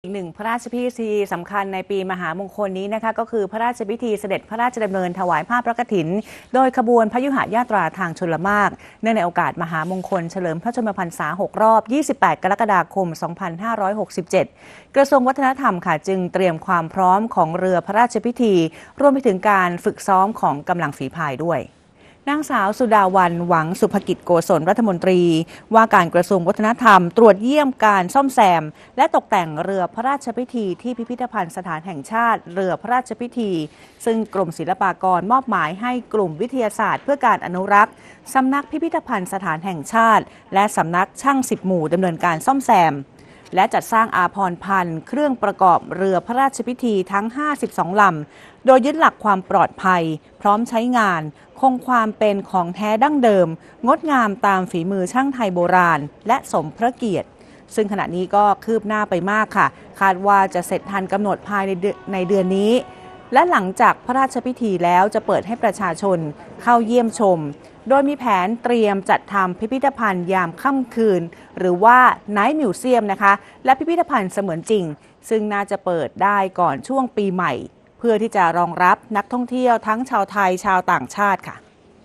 อีกหนึ่งพระราชพิธีสำคัญในปีมหามงคลนี้นะคะก็คือพระราชพิธีเสด็จพระราชดำเนินถวายผ้าพระกฐินโดยขบวนพยุหญาตราทางชลมารเนื่องในโอกาสมหามงคลเฉลิมพระชนมพรรษา6 รอบ 28 กรกฎาคม 2567 กระทรวงวัฒนธรรมค่ะจึงเตรียมความพร้อมของเรือพระราชพิธีรวมไปถึงการฝึกซ้อมของกำลังฝีพายด้วยนางสาวสุดาวันหวังสุภกิจโกศลรัฐมนตรีว่าการกระทรวงวัฒนธรรมตรวจเยี่ยมการซ่อมแซมและตกแต่งเรือพระราชพิธีที่พิพิธภัณฑ์สถานแห่งชาติเรือพระราชพิธีซึ่งกรมศิลปากรมอบหมายให้กลุ่มวิทยาศาสตร์เพื่อการอนุรักษ์สำนักพิพิธภัณฑ์สถานแห่งชาติและสำนักช่าง10 หมู่ดำเนินการซ่อมแซมและจัดสร้างอาภรณ์พันธ์เครื่องประกอบเรือพระราชพิธีทั้ง52 ลำโดยยึดหลักความปลอดภัยพร้อมใช้งานคงความเป็นของแท้ดั้งเดิมงดงามตามฝีมือช่างไทยโบราณและสมพระเกียรติซึ่งขณะนี้ก็คืบหน้าไปมากค่ะคาดว่าจะเสร็จทันกำหนดภายในเดือนนี้และหลังจากพระราชพิธีแล้วจะเปิดให้ประชาชนเข้าเยี่ยมชมโดยมีแผนเตรียมจัดทำพิพิธภัณฑ์ยามค่ำคืนหรือว่า Night Museum นะคะและพิพิธภัณฑ์เสมือนจริงซึ่งน่าจะเปิดได้ก่อนช่วงปีใหม่เพื่อที่จะรองรับนักท่องเที่ยวทั้งชาวไทยชาวต่างชาติค่ะ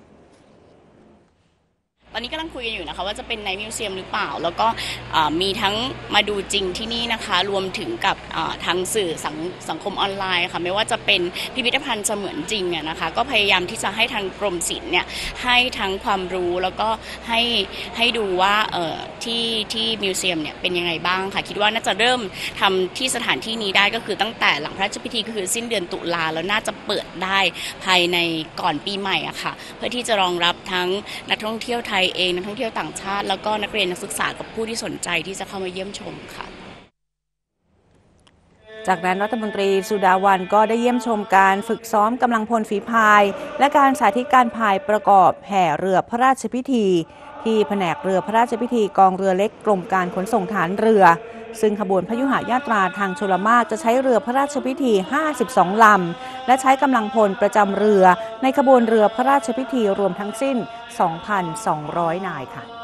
ตอนนี้กำลังคุยกันอยู่นะคะว่าจะเป็นในมิวเซียมหรือเปล่าแล้วก็มีทั้งมาดูจริงที่นี่นะคะรวมถึงกับทางสื่อสังคมออนไลน์ค่ะไม่ว่าจะเป็นพิพิธภัณฑ์เสมือนจริงนะคะก็พยายามที่จะให้ทางกรมศิลป์เนี่ยให้ทั้งความรู้แล้วก็ให้ดูว่าที่มิวเซียมเนี่ยเป็นยังไงบ้างค่ะคิดว่าน่าจะเริ่มทำที่สถานที่นี้ได้ก็คือตั้งแต่หลังพระราชพิธีก็คือสิ้นเดือนตุลาแล้วน่าจะเปิดได้ภายในก่อนปีใหม่อะค่ะเพื่อที่จะรองรับทั้งนักท่องเที่ยวไทยเองนักท่องเที่ยวต่างชาติแล้วก็นักเรียนนักศึกษากับผู้ที่สนใจที่จะเข้ามาเยี่ยมชมค่ะจากนั้นรัฐมนตรีสุดาวันก็ได้เยี่ยมชมการฝึกซ้อมกำลังพลฝีพายและการสาธิตการพายประกอบแห่เรือพระราชพิธีที่แผนกเรือพระราชพิธีกองเรือเล็กกรมการขนส่งฐานเรือซึ่งขบวนพยุหญาตราทางชลมารจะใช้เรือพระราชพิธี52 ลำและใช้กำลังพลประจำเรือในขบวนเรือพระราชพิธีรวมทั้งสิ้น 2,200 นายค่ะ